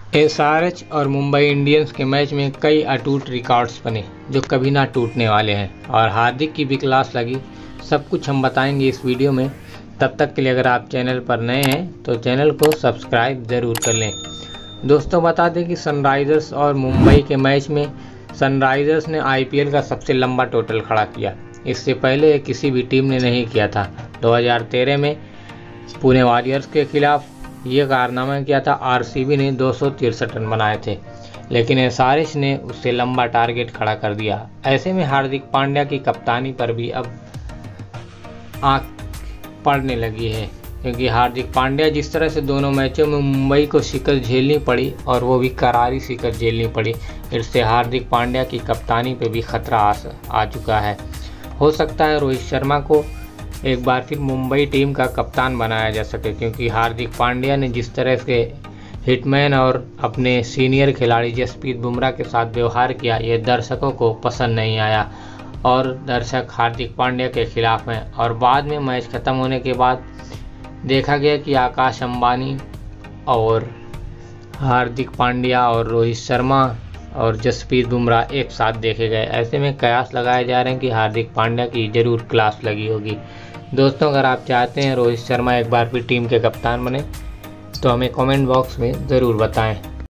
SRH और Mumbai Indians के match में कई अटूट रिकॉर्ड्स बने जो कभी ना टूटने वाले हैं और हार्दिक की भी क्लास लगी। सब कुछ हम बताएंगे इस वीडियो में। तब तक के लिए अगर आप चैनल पर नए हैं तो चैनल को सब्सक्राइब ज़रूर कर लें। दोस्तों बता दें कि सनराइज़र्स और मुंबई के मैच में सनराइज़र्स ने आईपीएल का सबसे लंबा टोटल खड़ा किया। इससे पहले किसी भी टीम ने नहीं किया था। 2013 में पुणे वॉरियर्स के खिलाफ ये कारनामा किया था। आरसीबी ने 263 रन बनाए थे, लेकिन एसआरएच ने उससे लंबा टारगेट खड़ा कर दिया। ऐसे में हार्दिक पांड्या की कप्तानी पर भी अब आंख पड़ने लगी है, क्योंकि हार्दिक पांड्या जिस तरह से दोनों मैचों में मुंबई को शिकस्त झेलनी पड़ी और वो भी करारी शिकस्त झेलनी पड़ी, इससे हार्दिक पांड्या की कप्तानी पे भी खतरा आ चुका है। हो सकता है रोहित शर्मा को एक बार फिर मुंबई टीम का कप्तान बनाया जा सके, क्योंकि हार्दिक पांड्या ने जिस तरह से हिटमैन और अपने सीनियर खिलाड़ी जसप्रीत बुमराह के साथ व्यवहार किया, ये दर्शकों को पसंद नहीं आया और दर्शक हार्दिक पांड्या के खिलाफ हैं। और बाद में मैच खत्म होने के बाद देखा गया कि आकाश अंबानी और हार्दिक पांड्या और रोहित शर्मा और जसप्रीत बुमराह एक साथ देखे गए। ऐसे में कयास लगाए जा रहे हैं कि हार्दिक पांड्या की ज़रूर क्लास लगी होगी। दोस्तों अगर आप चाहते हैं रोहित शर्मा एक बार फिर टीम के कप्तान बने तो हमें कमेंट बॉक्स में ज़रूर बताएं।